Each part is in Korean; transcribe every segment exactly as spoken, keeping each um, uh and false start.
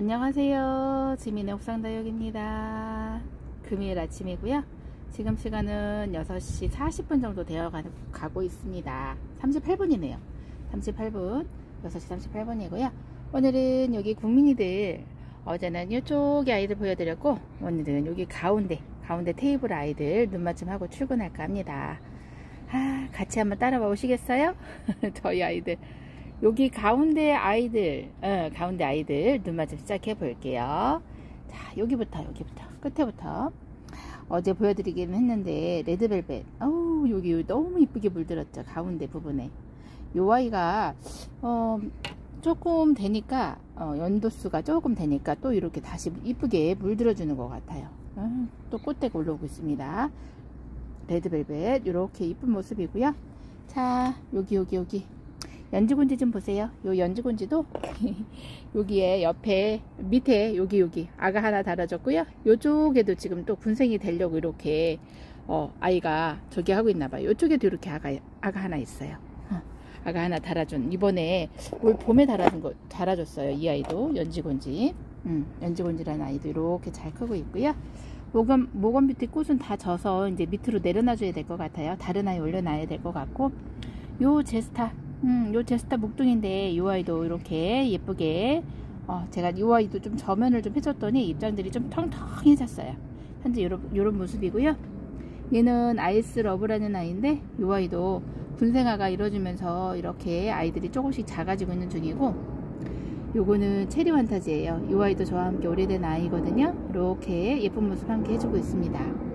안녕하세요. 지민의 옥상다육입니다. 금요일 아침이고요. 지금 시간은 여섯 시 사십 분 정도 되어 가고 있습니다. 삼십팔 분이네요. 삼십팔 분, 여섯 시 삼십팔 분이고요. 오늘은 여기 국민이들, 어제는 이쪽에 아이들 보여드렸고, 오늘은 여기 가운데, 가운데 테이블 아이들 눈맞춤하고 출근할까 합니다. 아, 같이 한번 따라와 보시겠어요? 저희 아이들. 여기 가운데 아이들, 어, 가운데 아이들 눈맞춤 시작해 볼게요. 자, 여기부터, 여기부터, 끝에부터. 어제 보여드리기는 했는데, 레드벨벳. 어우, 여기, 여기 너무 이쁘게 물들었죠. 가운데 부분에. 요 아이가, 어, 조금 되니까, 어, 연도수가 조금 되니까 또 이렇게 다시 이쁘게 물들어주는 것 같아요. 어, 또 꽃대가 올라오고 있습니다. 레드벨벳. 이렇게 이쁜 모습이고요. 자, 여기, 여기, 여기. 연지곤지 좀 보세요. 요 연지곤지도 여기에 옆에 밑에 여기 여기 아가 하나 달아줬고요. 요쪽에도 지금 또 군생이 되려고 이렇게 어, 아이가 저기 하고 있나봐요. 요쪽에도 이렇게 아가 아가 하나 있어요. 어, 아가 하나 달아준, 이번에 올 봄에 달아준 거 달아줬어요. 이 아이도 연지곤지, 음, 연지곤지라는 아이도 이렇게 잘 크고 있고요. 모건 모건비트 꽃은 다 져서 이제 밑으로 내려놔줘야 될 것 같아요. 다른 아이 올려놔야 될 것 같고, 요 제스타. 음, 요 제스타 목둥인데 요 아이도 이렇게 예쁘게 어, 제가 요 아이도 좀 저면을 좀 해줬더니 입장들이 좀 텅텅해졌어요. 현재 요런, 요런 모습이고요. 얘는 아이스 러브라는 아이인데 요 아이도 분생화가 이루어지면서 이렇게 아이들이 조금씩 작아지고 있는 중이고, 요거는 체리 환타지예요. 요 아이도 저와 함께 오래된 아이거든요. 이렇게 예쁜 모습 함께 해주고 있습니다.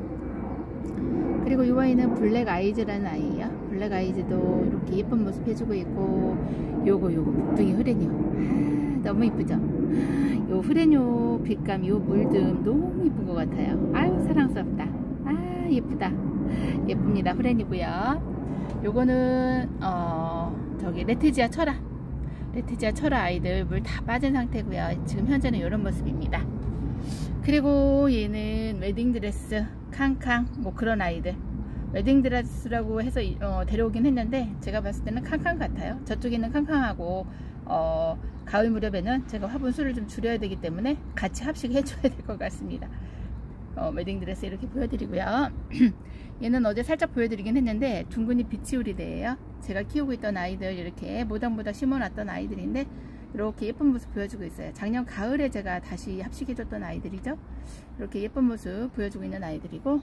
그리고 이 아이는 블랙 아이즈라는 아이예요. 블랙 아이즈도 이렇게 예쁜 모습 해주고 있고, 요거 요거 목둥이 흐레뇨. 아, 너무 이쁘죠? 요 흐레뇨 빛감, 요 물듬 너무 이쁜 것 같아요. 아유, 사랑스럽다. 아, 예쁘다. 예쁩니다. 흐레뇨고요. 요거는 어 저기 레티지아 철아, 레티지아 철아 아이들 물 다 빠진 상태고요. 지금 현재는 이런 모습입니다. 그리고 얘는 웨딩드레스, 캉캉, 뭐 그런 아이들. 웨딩드레스라고 해서 어, 데려오긴 했는데 제가 봤을 때는 캉캉 같아요. 저쪽에는 캉캉하고 어, 가을 무렵에는 제가 화분 수를 좀 줄여야 되기 때문에 같이 합식해 줘야 될 것 같습니다. 어, 웨딩드레스 이렇게 보여드리고요. 얘는 어제 살짝 보여드리긴 했는데 둥근이 비치우리드예요. 제가 키우고 있던 아이들, 이렇게 모닥모닥 심어놨던 아이들인데 이렇게 예쁜 모습 보여주고 있어요. 작년 가을에 제가 다시 합식해줬던 아이들이죠. 이렇게 예쁜 모습 보여주고 있는 아이들이고,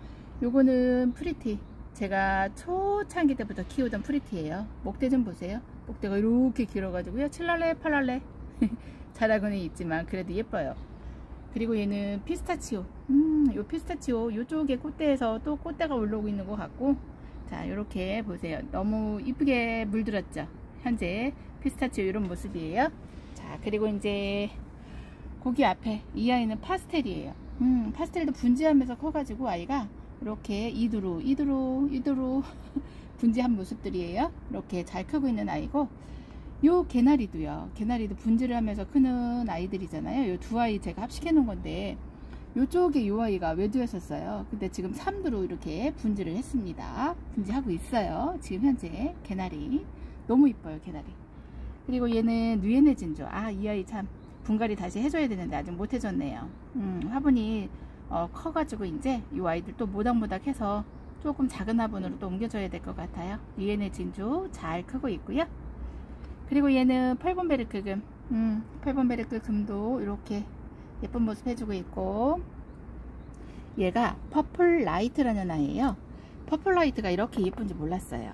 요거는 프리티. 제가 초창기 때부터 키우던 프리티예요. 목대 좀 보세요. 목대가 이렇게 길어가지고요. 칠랄레 팔랄레 자라고는 있지만 그래도 예뻐요. 그리고 얘는 피스타치오. 음, 요 피스타치오 요쪽에 꽃대에서 또 꽃대가 올라오고 있는 것 같고, 자, 요렇게 보세요. 너무 이쁘게 물들었죠. 현재 피스타치오 이런 모습이에요. 자, 그리고 이제 거기 앞에 이 아이는 파스텔이에요. 음, 파스텔도 분지하면서 커가지고 아이가 이렇게 이두루 이두루 이두루 분지한 모습들이에요. 이렇게 잘 크고 있는 아이고, 요 개나리도요. 개나리도 분지를 하면서 크는 아이들이잖아요. 요 두 아이 제가 합식해 놓은 건데, 요쪽에 요 아이가 외두했었어요. 근데 지금 삼 두로 이렇게 분지를 했습니다. 분지하고 있어요. 지금 현재 개나리 너무 이뻐요. 개나리. 그리고 얘는 누에네 진주. 아, 이 아이 참 분갈이 다시 해줘야 되는데 아직 못 해줬네요. 음, 화분이 어, 커가지고 이제 이 아이들 또 모닥모닥 해서 조금 작은 화분으로 또 옮겨줘야 될 것 같아요. 누에네 진주 잘 크고 있고요. 그리고 얘는 펄본베르크 금. 음, 펄본베르크 금도 이렇게 예쁜 모습 해주고 있고, 얘가 퍼플 라이트라는 아이예요. 퍼플 라이트가 이렇게 예쁜지 몰랐어요.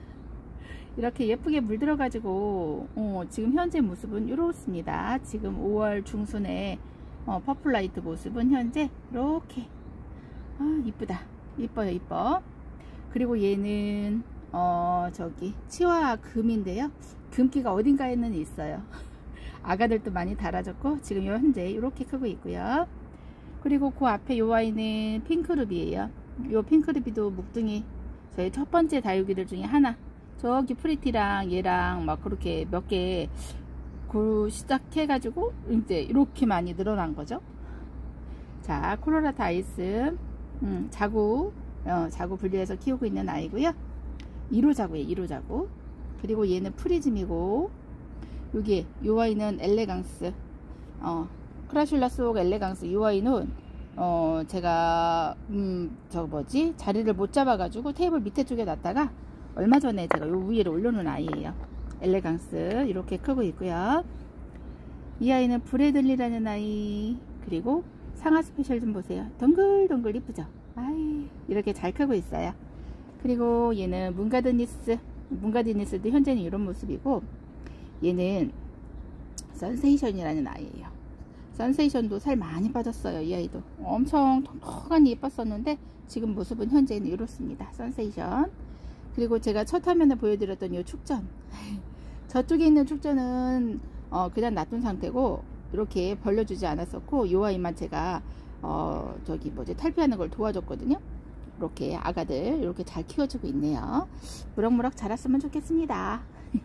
이렇게 예쁘게 물들어 가지고 어, 지금 현재 모습은 이렇습니다. 지금 오월 중순에 어, 퍼플라이트 모습은 현재 이렇게 아, 이쁘다. 이뻐요, 이뻐. 그리고 얘는 어, 저기 치와 금인데요. 금기가 어딘가에는 있어요. 아가들도 많이 달아졌고 지금 현재 이렇게 크고 있고요. 그리고 그 앞에 요 아이는 핑크루비예요. 요 핑크루비도 묵둥이 저희 첫 번째 다육이들 중에 하나. 저기 프리티랑 얘랑 막 그렇게 몇 개 그 시작해가지고 이제 이렇게 많이 늘어난 거죠. 자, 코로라타 아이스, 음, 자구, 어, 자구 분리해서 키우고 있는 아이고요. 일 호 자구예요, 일 호 자구. 그리고 얘는 프리즘이고, 여기 요 아이는 엘레강스. 어, 크라슐라 속 엘레강스 이 아이는 어 제가 음 저 뭐지 자리를 못 잡아가지고 테이블 밑에 쪽에 놨다가 얼마 전에 제가 요 위에 올려놓은 아이예요. 엘레강스 이렇게 크고 있고요. 이 아이는 브래들리라는 아이, 그리고 상하 스페셜 좀 보세요. 덩글덩글 이쁘죠? 아이, 이렇게 잘 크고 있어요. 그리고 얘는 문가드니스, 문가드니스도 현재는 이런 모습이고, 얘는 선세이션이라는 아이예요. 선세이션도 살 많이 빠졌어요. 이 아이도 엄청 통통하니 예뻤었는데 지금 모습은 현재는 이렇습니다. 선세이션. 그리고 제가 첫 화면에 보여드렸던 이 축전, 저쪽에 있는 축전은 어, 그냥 놔둔 상태고 이렇게 벌려주지 않았었고, 이 아이만 제가 어, 저기 뭐지 탈피하는 걸 도와줬거든요. 이렇게 아가들 이렇게 잘 키워주고 있네요. 무럭무럭 자랐으면 좋겠습니다.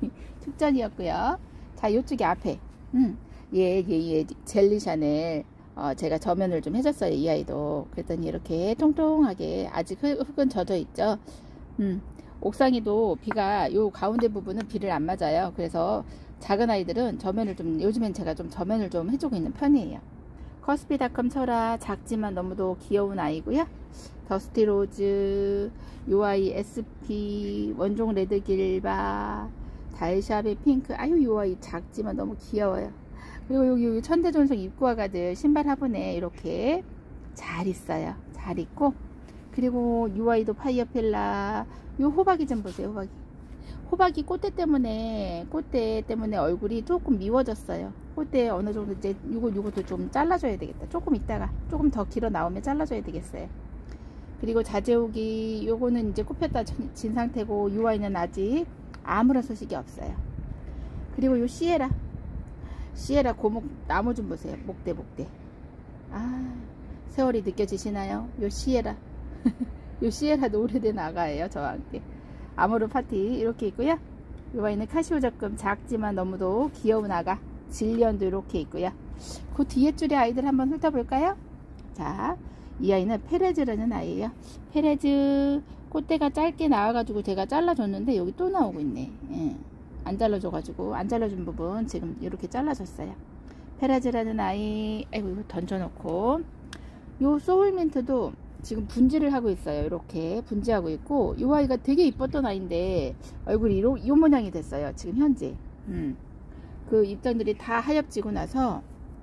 축전이었고요. 자, 이쪽에 앞에 음, 얘, 얘, 얘 젤리 샤넬 어, 제가 저면을 좀 해줬어요. 이 아이도. 그랬더니 이렇게 통통하게 아직 흙은 젖어 있죠. 음, 옥상에도 비가 요 가운데 부분은 비를 안 맞아요. 그래서 작은 아이들은 저면을 좀, 요즘엔 제가 좀 저면을 좀 해주고 있는 편이에요. 커스피닷컴 철아, 작지만 너무도 귀여운 아이고요. 더스티 로즈, 요 아이 에스피, 원종 레드 길바, 달샤베 핑크. 아유, 요 아이 작지만 너무 귀여워요. 그리고 여기, 여기 천대존성 입구아가들 신발 화분에 이렇게 잘 있어요. 잘 있고, 그리고 요 아이도 파이어필라. 요 호박이 좀 보세요. 호박이 호박이 꽃대 때문에 꽃대 때문에 얼굴이 조금 미워졌어요. 꽃대 어느 정도 이제 요거 요것도 좀 잘라줘야 되겠다. 조금 있다가 조금 더 길어 나오면 잘라줘야 되겠어요. 그리고 자재옥이 요거는 이제 꽃 폈다 진 상태고, 요 아이는 아직 아무런 소식이 없어요. 그리고 요 시에라 시에라 고목 나무 좀 보세요. 목대 목대. 아, 세월이 느껴지시나요? 요 시에라 요 시에라도 오래된 아가예요. 저와 함께 아모르 파티 이렇게 있고요. 요 아이는 카시오 적금, 작지만 너무도 귀여운 아가 질리언도 이렇게 있고요. 그 뒤에 줄의 아이들 한번 훑어볼까요? 자, 이 아이는 페레즈라는 아이예요. 페레즈 꽃대가 짧게 나와가지고 제가 잘라줬는데 여기 또 나오고 있네. 예. 안 잘라줘가지고 안 잘라준 부분 지금 이렇게 잘라줬어요. 페레즈라는 아이. 아이고, 이거 던져놓고, 요 소울민트도 지금 분지를 하고 있어요. 이렇게 분지하고 있고, 이 아이가 되게 이뻤던 아이인데 얼굴이 요, 요 모양이 됐어요. 지금 현재 음. 그 잎단들이 다 하엽지고 나서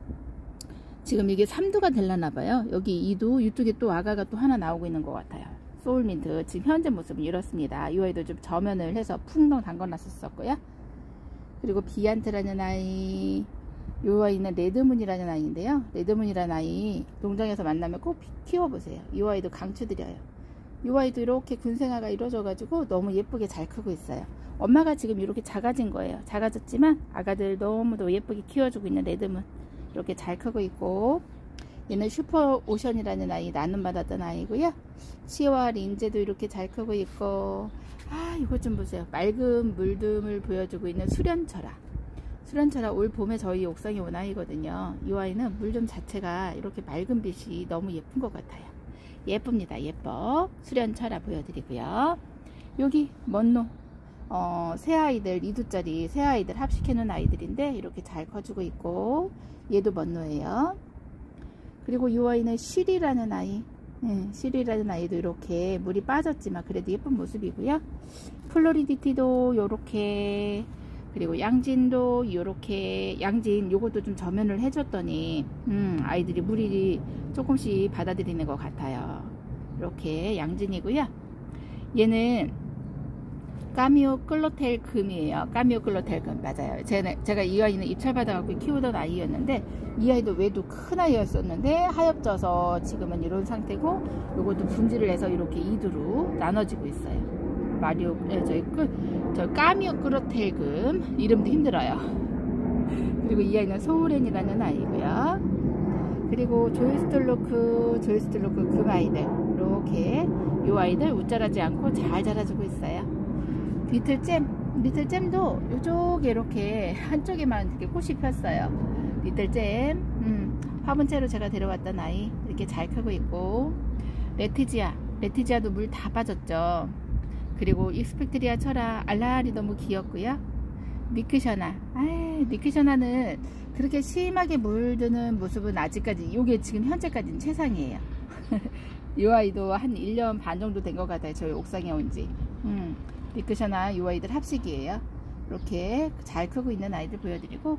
지금 이게 삼 두가 될라나봐요. 여기 이 두, 이쪽에 또 아가가 또 하나 나오고 있는 것 같아요. 소울민트 지금 현재 모습은 이렇습니다. 이 아이도 좀 저면을 해서 풍덩 담궈놨었고요. 그리고 비안트라는 아이, 이 아이는 레드문이라는 아이인데요. 레드문이라는 아이 농장에서 만나면 꼭 키워보세요. 이 아이도 강추드려요. 이 아이도 이렇게 군생아가 이루어져 가지고 너무 예쁘게 잘 크고 있어요. 엄마가 지금 이렇게 작아진 거예요. 작아졌지만 아가들 너무도 예쁘게 키워주고 있는 레드문 이렇게 잘 크고 있고, 얘는 슈퍼오션이라는 아이 나눔 받았던 아이고요. 치와 린제도 이렇게 잘 크고 있고, 아, 이거 좀 보세요. 맑은 물듬을 보여주고 있는 수련철아. 수련철아 올 봄에 저희 옥상에 온 아이거든요. 이 아이는 물좀 자체가 이렇게 맑은 빛이 너무 예쁜 것 같아요. 예쁩니다. 예뻐. 수련철아 보여드리고요. 여기 먼노 어, 새 아이들 이 두짜리 새 아이들 합식해 놓은 아이들인데 이렇게 잘 커주고 있고, 얘도 먼노예요. 그리고 이 아이는 시리라는 아이. 네, 시리라는 아이도 이렇게 물이 빠졌지만 그래도 예쁜 모습이고요. 플로리디티도 요렇게, 그리고 양진도 요렇게, 양진 요것도 좀 저면을 해줬더니 음, 아이들이 물이 조금씩 받아들이는 것 같아요. 이렇게 양진이고요. 얘는 까미오 클로텔 금이에요. 까미오 클로텔 금 맞아요. 제가, 제가 이 아이는 입찰 받아갖고 키우던 아이였는데, 이 아이도 외도 큰 아이였었는데 하엽져서 지금은 이런 상태고, 요것도 분지를 해서 이렇게 이두로 나눠지고 있어요. 마리오, 네, 저희 그, 저 까미오 클로텔 금 이름도 힘들어요. 그리고 이 아이는 소우렌이라는 아이고요. 그리고 조이스톨로크, 조이스톨로크 금 아이들 이렇게 요 아이들 웃자라지 않고 잘 자라주고 있어요. 리틀잼, 리틀잼도 이쪽에 이렇게 한쪽에만 이렇게 꽃이 폈어요. 리틀잼, 음, 화분째로 제가 데려왔던 아이 이렇게 잘 크고 있고, 레티지아, 레티지아도 물 다 빠졌죠. 그리고 익스펙트리아 철아 알라리 너무 귀엽고요. 니크셔나. 아, 니크셔나는 그렇게 심하게 물드는 모습은 아직까지, 요게 지금 현재까지는 최상이에요. 이 아이도 한 일 년 반 정도 된 것 같아요. 저희 옥상에 온지. 음, 니크셔나 이 아이들 합식이에요. 이렇게 잘 크고 있는 아이들 보여드리고,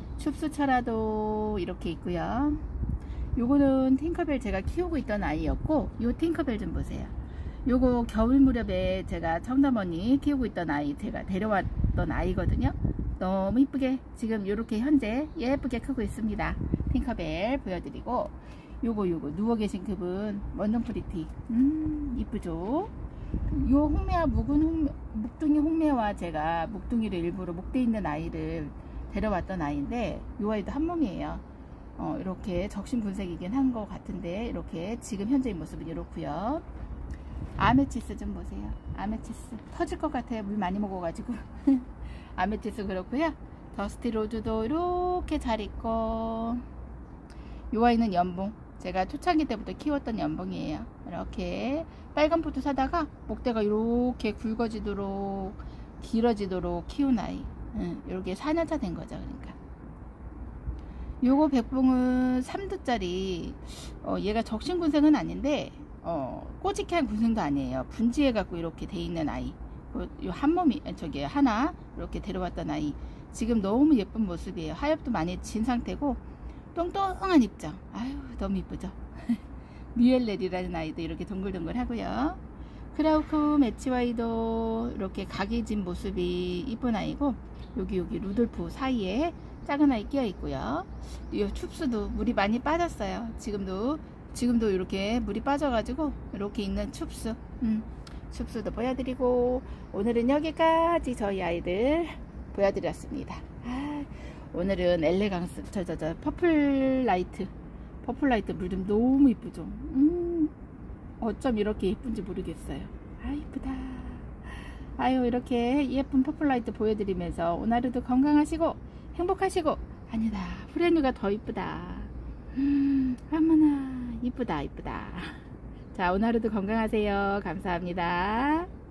춥수철화도 이렇게 있고요. 요거는 팅커벨 제가 키우고 있던 아이였고, 요 팅커벨 좀 보세요. 요거 겨울 무렵에 제가 청담원이 키우고 있던 아이, 제가 데려왔던 아이거든요. 너무 이쁘게 지금 요렇게 현재 예쁘게 크고 있습니다. 팅커벨 보여드리고, 요거 요거 누워 계신 그분 원동 프리티. 음, 이쁘죠? 요 홍매와 묵은 홍, 묵둥이 홍매와 제가 묵둥이를 일부러 목대 있는 아이를 데려왔던 아이인데, 요 아이도 한 몸이에요. 어, 이렇게 적심군색이긴 한 것 같은데, 이렇게 지금 현재의 모습은 이렇고요. 아메치스 좀 보세요. 아메치스 터질 것 같아요. 물 많이 먹어가지고. 아메치스 그렇고요. 더스티 로즈도 이렇게 잘 있고, 요 아이는 연봉. 제가 초창기 때부터 키웠던 연봉이에요. 이렇게 빨간 포트 사다가 목대가 이렇게 굵어지도록 길어지도록 키운 아이. 응, 이렇게 사 년차 된 거죠. 그러니까 요거 백봉은 삼 두짜리. 어, 얘가 적신군생은 아닌데 어, 꼬직한 군생도 아니에요. 분지해 갖고 이렇게 돼 있는 아이. 요 한 몸이 저기 하나 이렇게 데려왔던 아이. 지금 너무 예쁜 모습이에요. 하엽도 많이 진 상태고 똥똥한 입장. 아유, 너무 이쁘죠. 뮤엘렐이라는 아이도 이렇게 동글동글 하고요. 크라우크 매치와이도 이렇게 각이 진 모습이 이쁜 아이고, 여기 여기 루돌프 사이에 작은 아이 끼어 있고요. 이 춥수도 물이 많이 빠졌어요. 지금도 지금도 이렇게 물이 빠져가지고 이렇게 있는 춥수. 음, 춥수도 보여드리고, 오늘은 여기까지 저희 아이들 보여드렸습니다. 아, 오늘은 엘레강스, 저, 저, 저, 퍼플 라이트, 퍼플 라이트 물좀 너무 이쁘죠? 음, 어쩜 이렇게 예쁜지 모르겠어요. 아, 이쁘다. 아유, 이렇게 예쁜 퍼플 라이트 보여드리면서 오늘 하루도 건강하시고, 행복하시고, 아니다, 프레뉴가 더 이쁘다. 음, 어머나, 이쁘다, 이쁘다. 자, 오늘 하루도 건강하세요. 감사합니다.